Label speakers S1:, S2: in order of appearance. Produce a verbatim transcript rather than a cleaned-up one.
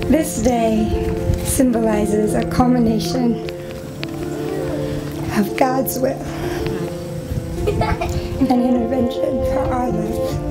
S1: This day symbolizes a culmination of God's will and intervention for our life.